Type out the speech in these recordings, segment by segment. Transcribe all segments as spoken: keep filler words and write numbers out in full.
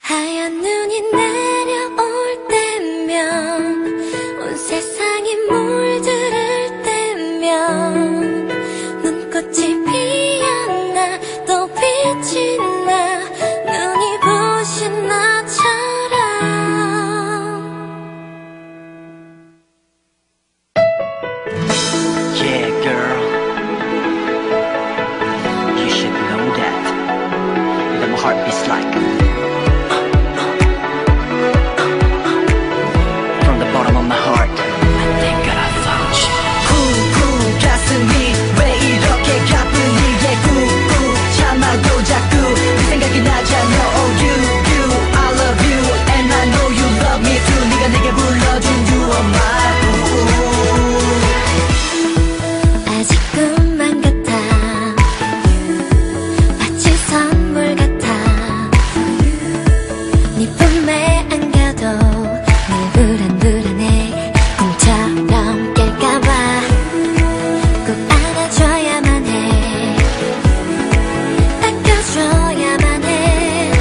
하얀 눈이 내려올 때면 온 세상이 물들을 때면 눈꽃이 피었나 또 빛이 나 눈이 부신 나처럼 Yeah girl, you should know that that my heart beats like from the bottom of my heart. I think that I found you. 쿵쿵 가슴이 왜 이렇게 가뿐히 예 꾹꾹 참아도 자꾸 네 생각이 나잖아. Oh you, you, I love you and I know you love me too. 네가 내게 불러준 you are my boo. 아직 꿈만 같아 마치 선물 같아 네 품에 안겨도 늘 불안불안해 꿈처럼 깰까봐 꼭 안아줘야만 해 닦아줘야만 해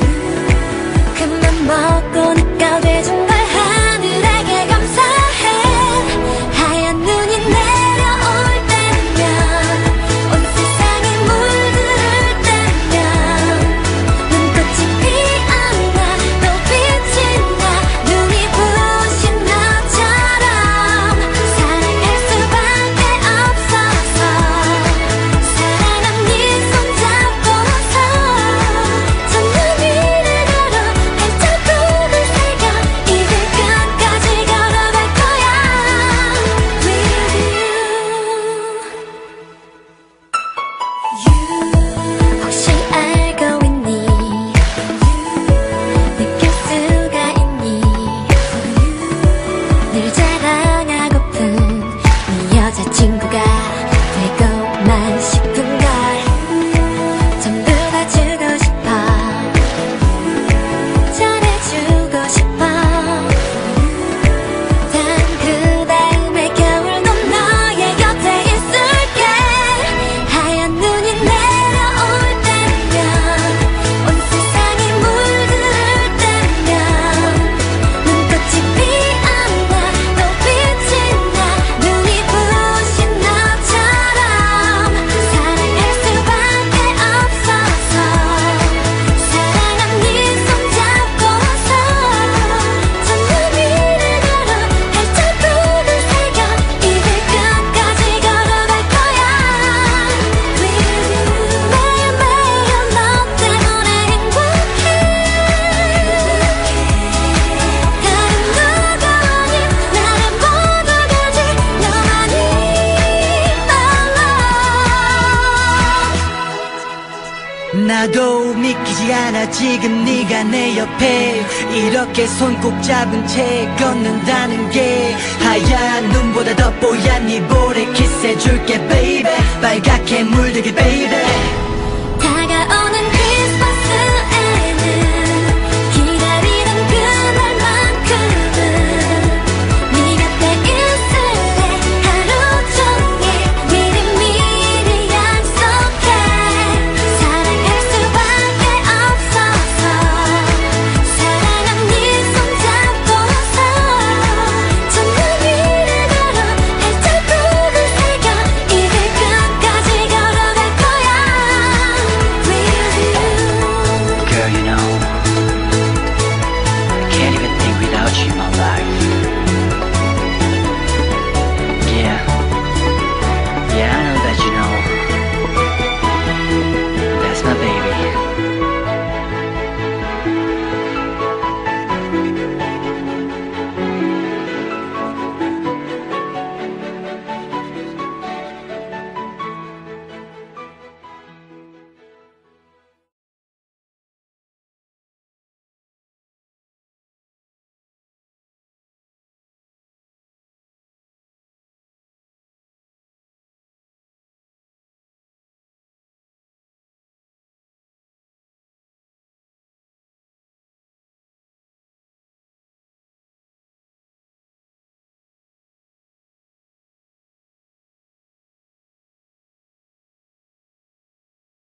큰맘 먹고 네가 돼준 걸 하늘에게 감사해 하얀 눈이 내려올 때면 온 세상이 물들을 때면 눈꽃이 피었나 또 빛이 나 눈이 부신 나처럼 사랑할 수밖에 없어서 사랑한 네 손잡고서 저 눈위를 걸어 발자국을 새겨 이 길 끝까지 걸어갈 거야 With you 혹시 알고 있니 느낄 수가 있니 늘 자랑하고픈 네 여자친구가 되고만 싶은걸 전부 다 주고 싶어 전해주고 싶어 단 그 다음에 겨울 넌 너의 곁에 있을게 하얀 눈이 내려올 때면 온 세상이 물들을 때면 눈꽃이 피었나 또 빛이 나 눈이 부신 나처럼 사랑할 수밖에 없어서 사랑한 네 손잡고서 저 눈 위를 걸어 발자국을 새겨 이 길 끝까지 걸어갈 거야 With you 매일매일 너 때문에 행복해 다른 누가 아닌 나를 보고가지 너만이 my love 나도 믿기지 않아 지금 네가 내 옆에 이렇게 손 꼭 잡은 채 걷는다는 게 하얀 눈보다 더 뽀얀 네 볼에 키스해줄게 baby 빨갛게 물들게 baby